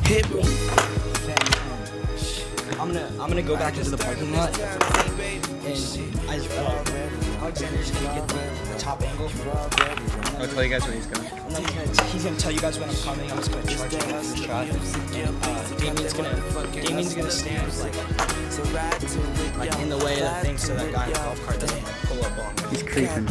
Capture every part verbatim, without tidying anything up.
Hit me. I'm gonna I'm gonna go back into the parking lot, and I just uh, Alexander's gonna get the, the top angle. I'll tell you guys when he's going. And then he's gonna, he's gonna tell you guys when I'm coming. I'm just gonna charge you for the shot. Uh, Damien's gonna Damien's gonna stand like like in the way of the thing so that guy in the golf cart doesn't like pull up on me. He's creeping.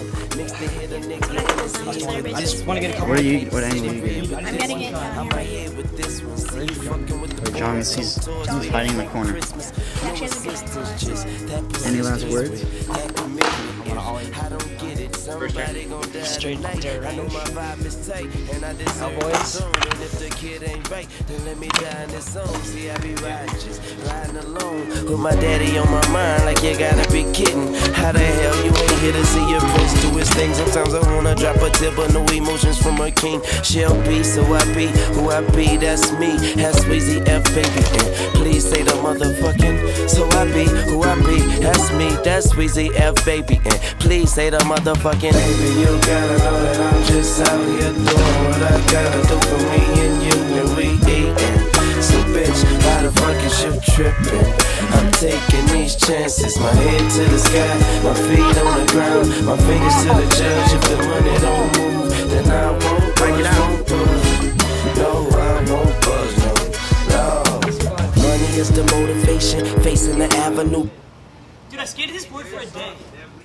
I just want to get a couple. What are you? What angle are you getting? I'm getting it down here right Wait, John, he's, he's hiding in the corner. Actually, it's Any last words? I'm gonna ollie. First turn. Straight dirt right. Cowboys. With my daddy on my mind, like you gotta be kidding. How the hell you ain't here to see your prince do his thing? Sometimes I wanna drop a tip, but no emotions from a king. She'll be, so I be who I be, that's me. That's Weezy F, baby. And please say the motherfucking. So I be who I be, that's me. That's Weezy F, baby. And please say the motherfucking. Baby, you gotta know that I'm just out here doing what I gotta do for me and you, and we eatin'. So bitch, why the fuck is you trippin'? I'm taking these chances, my head to the sky, my feet on the ground, my fingers to the judge. If the money don't move, then I won't break it out. No, I won't buzz, no, no. Money is the motivation, facing the avenue. Dude, I skated this board for a day.